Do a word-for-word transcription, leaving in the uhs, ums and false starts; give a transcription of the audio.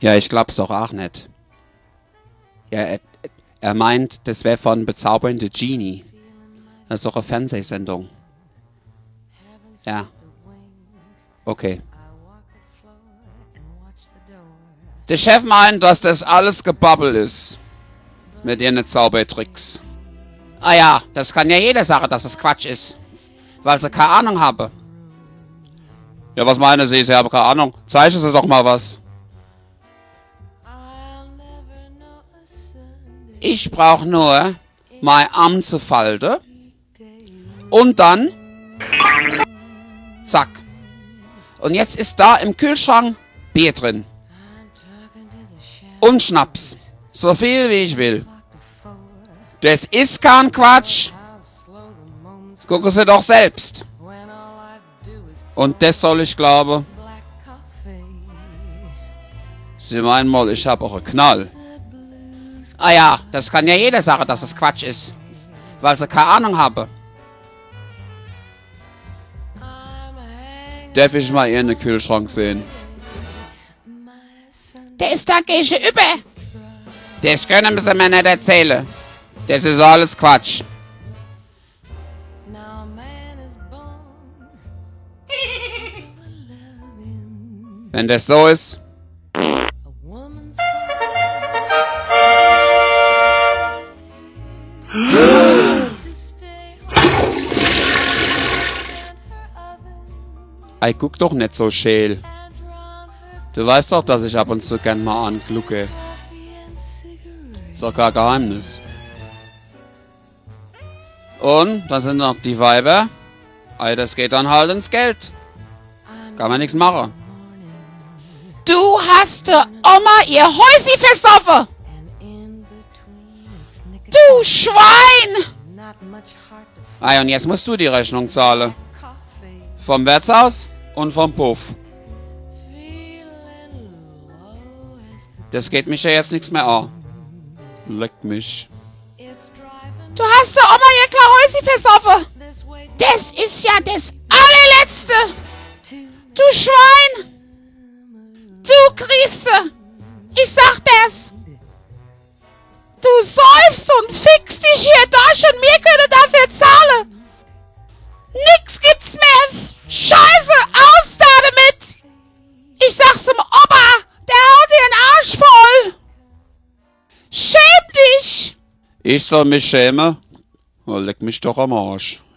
Ja, ich glaub's doch auch nicht. Ja, er, er meint, das wäre von Bezaubernde Genie. Das ist doch eine Fernsehsendung. Ja. Okay. Der Chef meint, dass das alles Gebabbel ist. Mit ihren Zaubertricks. Ah ja, das kann ja jeder sagen, dass es Quatsch ist. Weil sie keine Ahnung haben. Ja, was meinen Sie? Sie haben keine Ahnung. Zeichnen Sie doch mal was. Ich brauche nur mein Arm zu falten. Und dann... Zack. Und jetzt ist da im Kühlschrank Bier drin. Und Schnaps. So viel wie ich will. Das ist kein Quatsch. Gucken Sie doch selbst. Und das soll ich glauben. Sie meinen mal, ich habe auch einen Knall. Ah ja, das kann ja jeder sagen, dass es Quatsch ist. Weil sie keine Ahnung haben. Darf ich mal Ihren Kühlschrank sehen? Der ist da gegenüber. Das können Sie mir nicht erzählen. Das ist alles Quatsch. Wenn das so ist... Ey, guck doch nicht so scheel. Du weißt doch, dass ich ab und zu gern mal anglucke. Ist doch kein Geheimnis. Und, dann sind noch die Weiber. Ey, das geht dann halt ins Geld. Kann man nichts machen. Du hast der Oma ihr Häusi versoffen! Du Schwein! Ey, und jetzt musst du die Rechnung zahlen. Vom Wirtshaus und vom Puff. Das geht mich ja jetzt nichts mehr an. Leck mich. Du hast der Oma ihr Häusi versoffen! Das ist ja das allerletzte! Du Schwein! Du Christe! Ich sag das! Du säufst und fickst dich hier durch und wir können dafür zahlen! Nix gibt's mehr! Scheiße! Aus da damit! Ich sag's dem Opa! Der haut dir den Arsch voll! Schäm dich! Ich soll mich schämen? Oh, leck mich doch am Arsch.